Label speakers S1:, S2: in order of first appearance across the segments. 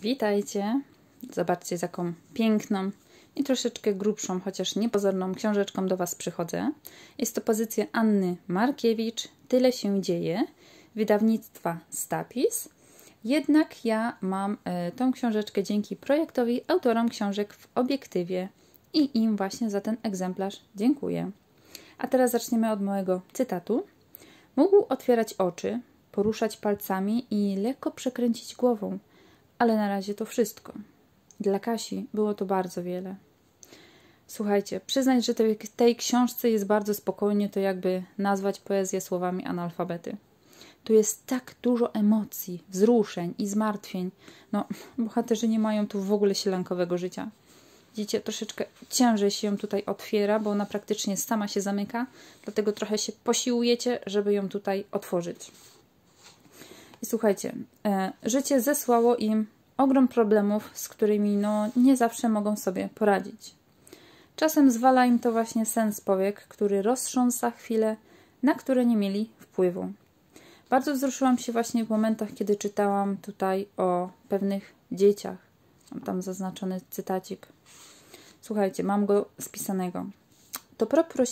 S1: Witajcie! Zobaczcie, z jaką piękną i troszeczkę grubszą, chociaż niepozorną książeczką do Was przychodzę. Jest to pozycja Anny Markiewicz, Tyle się dzieje, wydawnictwa Stapis. Jednak ja mam tą książeczkę dzięki projektowi autorom książek w Obiektywie i im właśnie za ten egzemplarz dziękuję. A teraz zaczniemy od mojego cytatu. Mógł otwierać oczy, poruszać palcami i lekko przekręcić głową, ale na razie to wszystko. Dla Kasi było to bardzo wiele. Słuchajcie, przyznać, że tej książce jest bardzo spokojnie, to jakby nazwać poezję słowami analfabety. Tu jest tak dużo emocji, wzruszeń i zmartwień. No, bohaterzy nie mają tu w ogóle sielankowego życia. Widzicie, troszeczkę ciężej się ją tutaj otwiera, bo ona praktycznie sama się zamyka, dlatego trochę się posiłujecie, żeby ją tutaj otworzyć. I słuchajcie, życie zesłało im ogrom problemów, z którymi nie zawsze mogą sobie poradzić. Czasem zwala im to właśnie sen z powiek, który roztrząsa chwile, na które nie mieli wpływu. Bardzo wzruszyłam się właśnie w momentach, kiedy czytałam tutaj o pewnych dzieciach. Mam tam zaznaczony cytacik. Słuchajcie, mam go spisanego. To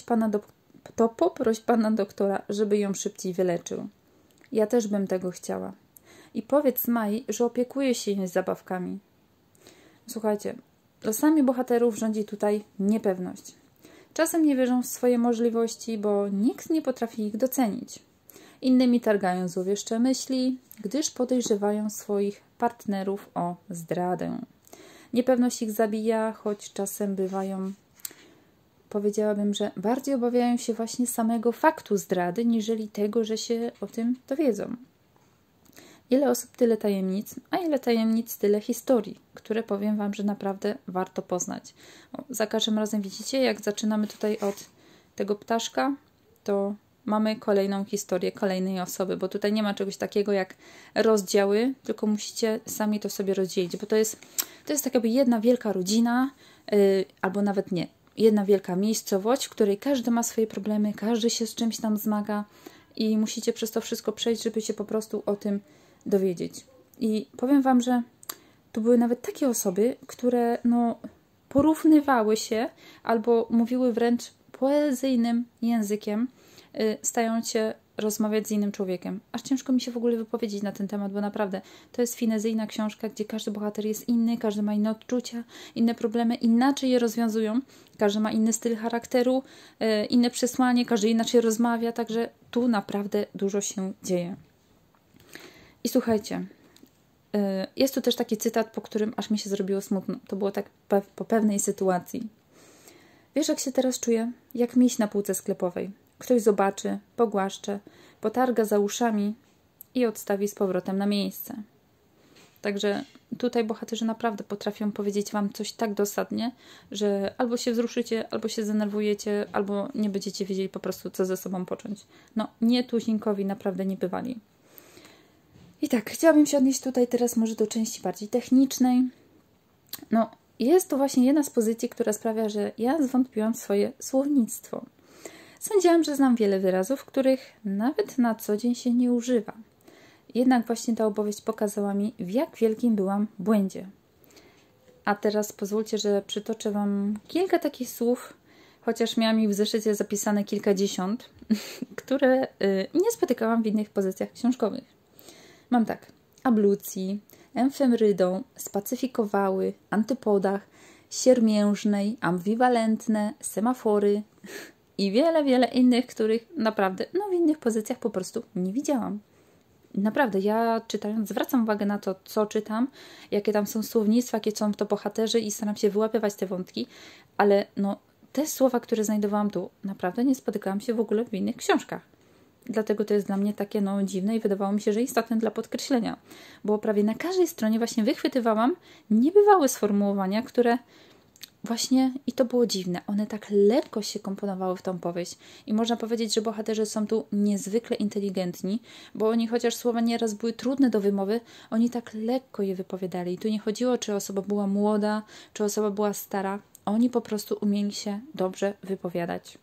S1: poproś pana doktora, żeby ją szybciej wyleczył. Ja też bym tego chciała. I powiedz Mai, że opiekuje się jej zabawkami. Słuchajcie, losami bohaterów rządzi tutaj niepewność. Czasem nie wierzą w swoje możliwości, bo nikt nie potrafi ich docenić. Innymi targają złowieszcze myśli, gdyż podejrzewają swoich partnerów o zdradę. Niepewność ich zabija, choć czasem bywają, powiedziałabym, że bardziej obawiają się właśnie samego faktu zdrady, niżeli tego, że się o tym dowiedzą. Ile osób, tyle tajemnic, a ile tajemnic, tyle historii, które powiem Wam, że naprawdę warto poznać. Za każdym razem widzicie, jak zaczynamy tutaj od tego ptaszka, to mamy kolejną historię kolejnej osoby, bo tutaj nie ma czegoś takiego jak rozdziały, tylko musicie sami to sobie rozdzielić, bo to jest tak jakby jedna wielka rodzina, albo nawet nie, jedna wielka miejscowość, w której każdy ma swoje problemy, każdy się z czymś tam zmaga i musicie przez to wszystko przejść, żeby się po prostu o tym dowiedzieć. I powiem Wam, że tu były nawet takie osoby, które porównywały się albo mówiły wręcz poezyjnym językiem, stając się rozmawiać z innym człowiekiem. Aż ciężko mi się w ogóle wypowiedzieć na ten temat, bo naprawdę to jest finezyjna książka, gdzie każdy bohater jest inny, każdy ma inne odczucia, inne problemy, inaczej je rozwiązują, każdy ma inny styl charakteru, inne przesłanie, każdy inaczej rozmawia, także tu naprawdę dużo się dzieje. I słuchajcie, jest tu też taki cytat, po którym aż mi się zrobiło smutno. To było tak po pewnej sytuacji. Wiesz, jak się teraz czuję? Jak miś na półce sklepowej. Ktoś zobaczy, pogłaszcze, potarga za uszami i odstawi z powrotem na miejsce. Także tutaj bohaterzy naprawdę potrafią powiedzieć Wam coś tak dosadnie, że albo się wzruszycie, albo się zdenerwujecie, albo nie będziecie wiedzieli po prostu, co ze sobą począć. Nie tuzinkowi naprawdę nie bywali. I tak, chciałabym się odnieść tutaj teraz może do części bardziej technicznej. Jest to właśnie jedna z pozycji, która sprawia, że ja zwątpiłam w swoje słownictwo. Sądziłam, że znam wiele wyrazów, których nawet na co dzień się nie używa. Jednak właśnie ta opowieść pokazała mi, w jak wielkim byłam błędzie. A teraz pozwólcie, że przytoczę Wam kilka takich słów, chociaż miałam ich w zeszycie zapisane kilkadziesiąt, które nie spotykałam w innych pozycjach książkowych. Mam tak: ablucji, emfemrydą, spacyfikowały, antypodach, siermiężnej, ambiwalentne, semafory i wiele, wiele innych, których naprawdę w innych pozycjach po prostu nie widziałam. Naprawdę, ja czytając zwracam uwagę na to, co czytam, jakie tam są słownictwa, jakie są to bohaterzy i staram się wyłapywać te wątki, ale te słowa, które znajdowałam tu, naprawdę nie spotykałam się w ogóle w innych książkach. Dlatego to jest dla mnie takie dziwne i wydawało mi się, że istotne dla podkreślenia. Bo prawie na każdej stronie właśnie wychwytywałam niebywałe sformułowania, które właśnie, i to było dziwne, one tak lekko się komponowały w tą powieść. I można powiedzieć, że bohaterzy są tu niezwykle inteligentni, bo oni, chociaż słowa nieraz były trudne do wymowy, oni tak lekko je wypowiadali. I tu nie chodziło, czy osoba była młoda, czy osoba była stara. Oni po prostu umieli się dobrze wypowiadać.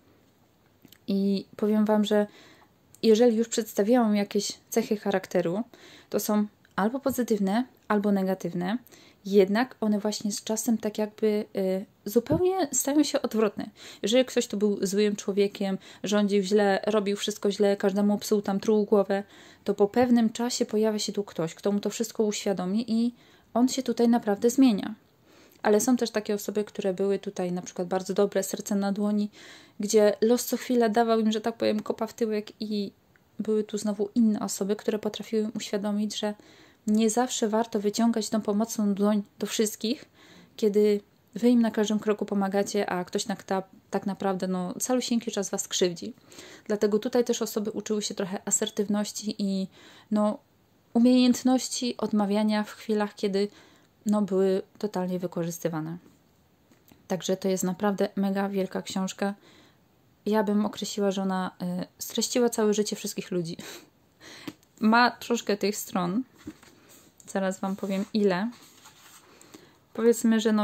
S1: I powiem Wam, że jeżeli już przedstawiałam jakieś cechy charakteru, to są albo pozytywne, albo negatywne, jednak one właśnie z czasem tak jakby zupełnie stają się odwrotne. Jeżeli ktoś tu był złym człowiekiem, rządził źle, robił wszystko źle, każdemu psuł tam truł głowę, to po pewnym czasie pojawia się tu ktoś, kto mu to wszystko uświadomi i on się tutaj naprawdę zmienia. Ale są też takie osoby, które były tutaj na przykład bardzo dobre, serce na dłoni, gdzie los co chwilę dawał im, że tak powiem, kopa w tyłek i były tu znowu inne osoby, które potrafiły im uświadomić, że nie zawsze warto wyciągać tą pomocną dłoń do wszystkich, kiedy wy im na każdym kroku pomagacie, a ktoś tak naprawdę calusieńki czas was krzywdzi. Dlatego tutaj też osoby uczyły się trochę asertywności i umiejętności odmawiania w chwilach, kiedy były totalnie wykorzystywane. Także to jest naprawdę mega wielka książka. Ja bym określiła, że ona streściła całe życie wszystkich ludzi. Ma troszkę tych stron. Zaraz wam powiem ile. Powiedzmy, że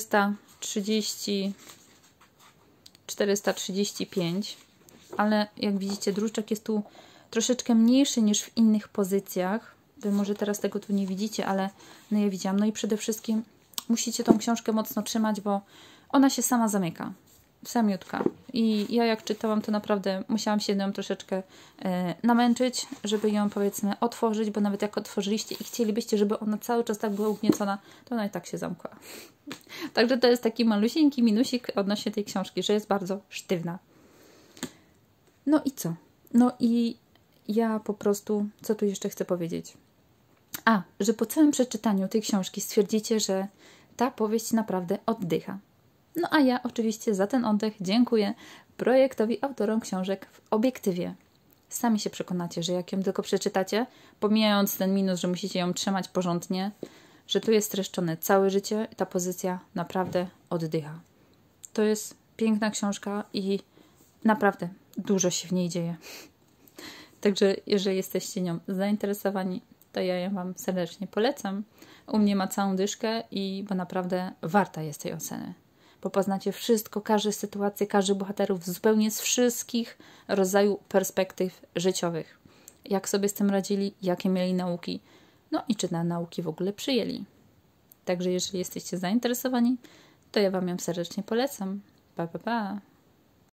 S1: 435, ale jak widzicie, druczek jest tu troszeczkę mniejszy niż w innych pozycjach. Wy może teraz tego tu nie widzicie, ale ja widziałam. I przede wszystkim musicie tą książkę mocno trzymać, bo ona się sama zamyka. Samiutka. I ja jak czytałam, to naprawdę musiałam się nią troszeczkę namęczyć, żeby ją powiedzmy otworzyć, bo nawet jak otworzyliście i chcielibyście, żeby ona cały czas tak była ugniecona, to ona i tak się zamkła. Także to jest taki malusieńki minusik odnośnie tej książki, że jest bardzo sztywna. No i co? I ja po prostu, co tu jeszcze chcę powiedzieć? Że po całym przeczytaniu tej książki stwierdzicie, że ta powieść naprawdę oddycha. A ja oczywiście za ten oddech dziękuję projektowi, autorom książek w Obiektywie. Sami się przekonacie, że jak ją tylko przeczytacie, pomijając ten minus, że musicie ją trzymać porządnie, że tu jest streszczone całe życie i ta pozycja naprawdę oddycha. To jest piękna książka i naprawdę dużo się w niej dzieje. Także jeżeli jesteście nią zainteresowani, to ja ją wam serdecznie polecam. U mnie ma całą dyszkę bo naprawdę warta jest tej oceny. Bo poznacie wszystko, każdą sytuację, każdych bohaterów zupełnie z wszystkich rodzajów perspektyw życiowych. Jak sobie z tym radzili, jakie mieli nauki, i czy na nauki w ogóle przyjęli. Także jeżeli jesteście zainteresowani, to ja wam ją serdecznie polecam. Pa, pa, pa.